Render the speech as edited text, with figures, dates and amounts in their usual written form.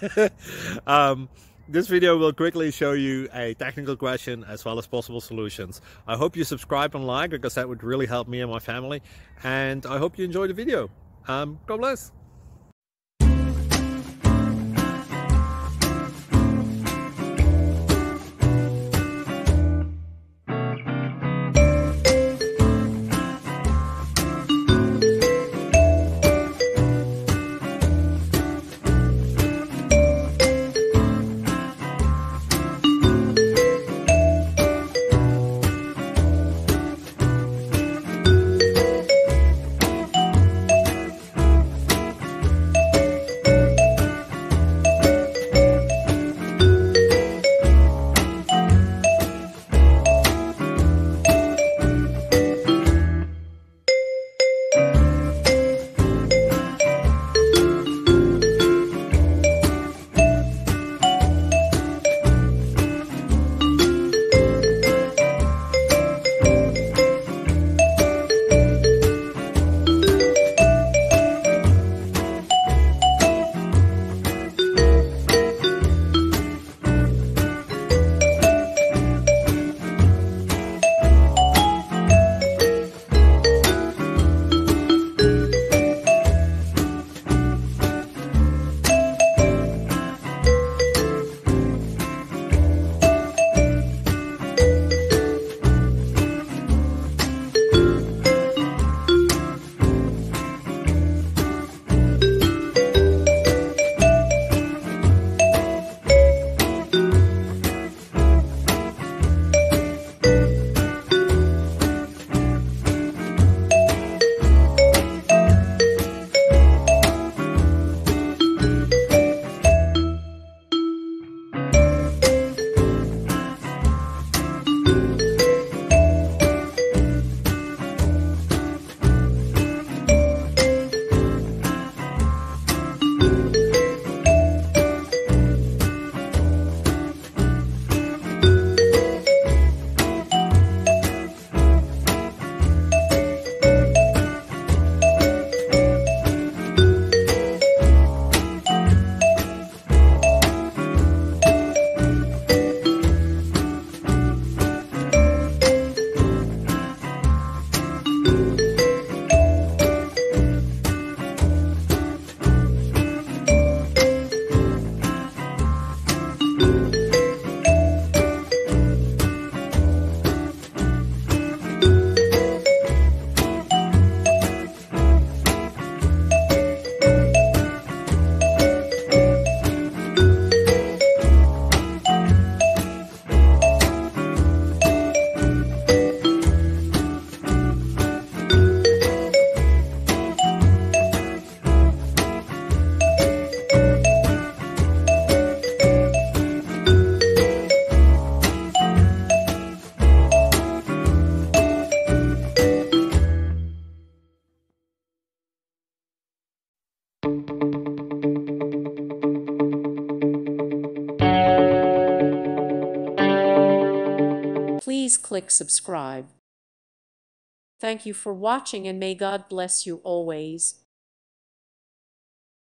This video will quickly show you a technical question as well as possible solutions. I hope you subscribe and like, because that would really help me and my family. And I hope you enjoy the video. God bless. Please click subscribe. Thank you for watching, and may God bless you always.